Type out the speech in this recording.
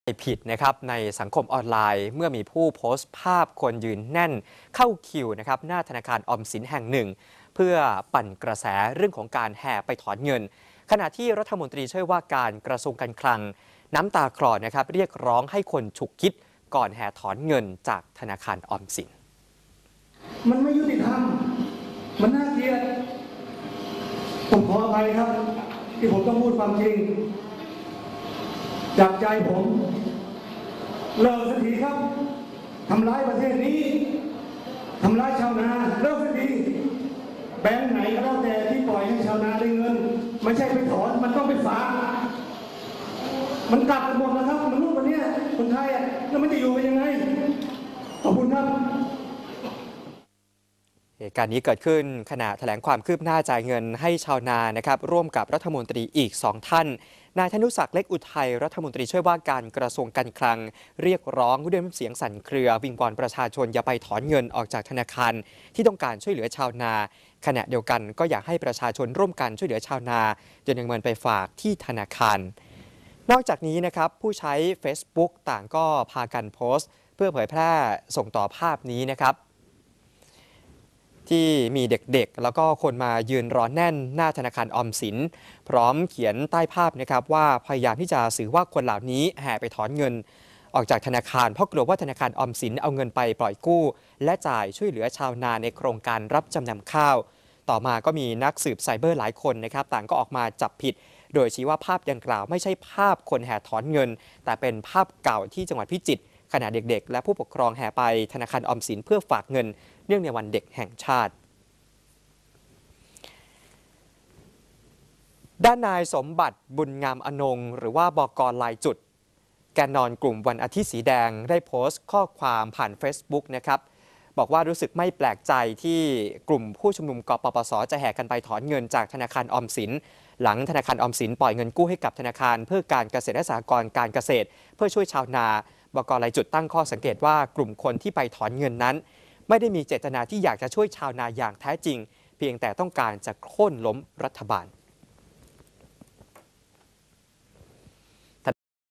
ผิดนะครับในสังคมออนไลน์เมื่อมีผู้โพสต์ภาพคนยืนแน่นเข้าคิวนะครับหน้าธนาคารออมสินแห่งหนึ่งเพื่อปั่นกระแสเรื่องของการแห่ไปถอนเงินขณะที่รัฐมนตรีช่วยว่าการกระทรวงการคลังน้ำตาคลอนะครับเรียกร้องให้คนฉุกคิดก่อนแห่ถอนเงินจากธนาคารออมสินมันไม่ยุติธรรมมันน่าเกลียดผมขออภัยครับที่ผมต้องพูดความจริงจากใจผมเลิกสักทีครับทำร้ายประเทศนี้ทำร้ายชาวนาเลิกสักทีแบงค์ไหนก็แล้วแต่ที่ปล่อยให้ชาวนาได้เงินไม่ใช่ไปถอนมันต้องไปฝากมันกลับกันหมดแล้วครับมันลูกวันนี้คนไทยแล้วมันจะอยู่กันยังไงขอบคุณครับเหตุการณ์นี้เกิดขึ้นขณะแถลงความคืบหน้าจ่ายเงินให้ชาวนานะครับร่วมกับรัฐมนตรีอีก2ท่านนายธนุศักดิ์เล็กอุทัยรัฐมนตรีช่วยว่าการกระทรวงการคลังเรียกร้องด้วยน้ำเสียงสั่นเครือวิงวอนประชาชนอย่าไปถอนเงินออกจากธนาคารที่ต้องการช่วยเหลือชาวนาขณะเดียวกันก็อยากให้ประชาชนร่วมกันช่วยเหลือชาวนาจนนำเงินไปฝากที่ธนาคารนอกจากนี้นะครับผู้ใช้ Facebook ต่างก็พากันโพสต์เพื่อเผยแพร่ส่งต่อภาพนี้นะครับที่มีเด็กๆแล้วก็คนมายืนรอแน่นหน้าธนาคารออมสินพร้อมเขียนใต้ภาพนะครับว่าพยายามที่จะสื่อว่าคนเหล่านี้แห่ไปถอนเงินออกจากธนาคารเพราะกลัวว่าธนาคารออมสินเอาเงินไปปล่อยกู้และจ่ายช่วยเหลือชาวนาในโครงการรับจำนำข้าวต่อมาก็มีนักสืบไซเบอร์หลายคนนะครับต่างก็ออกมาจับผิดโดยชี้ว่าภาพดังกล่าวไม่ใช่ภาพคนแห่ถอนเงินแต่เป็นภาพเก่าที่จังหวัดพิจิตรขณะเด็กๆและผู้ปกครองแห่ไปธนาคารออมสินเพื่อฝากเงินเนื่องในวันเด็กแห่งชาติด้านนายสมบัติบุญงามอนงหรือว่าบก.ลายจุดแกนนอนกลุ่มวันอาทิตย์สีแดงได้โพสต์ข้อความผ่าน Facebook นะครับบอกว่ารู้สึกไม่แปลกใจที่กลุ่มผู้ชุมนุมกปปส.จะแห่กันไปถอนเงินจากธนาคารออมสินหลังธนาคารออมสินปล่อยเงินกู้ให้กับธนาคารเพื่อการเกษตรและสหกรณ์การเกษตรเพื่อช่วยชาวนาบก.ลายจุดตั้งข้อสังเกตว่ากลุ่มคนที่ไปถอนเงินนั้นไม่ได้มีเจตนาที่อยากจะช่วยชาวนาอย่างแท้จริงเพียงแต่ต้องการจะโค่นล้มรัฐบาล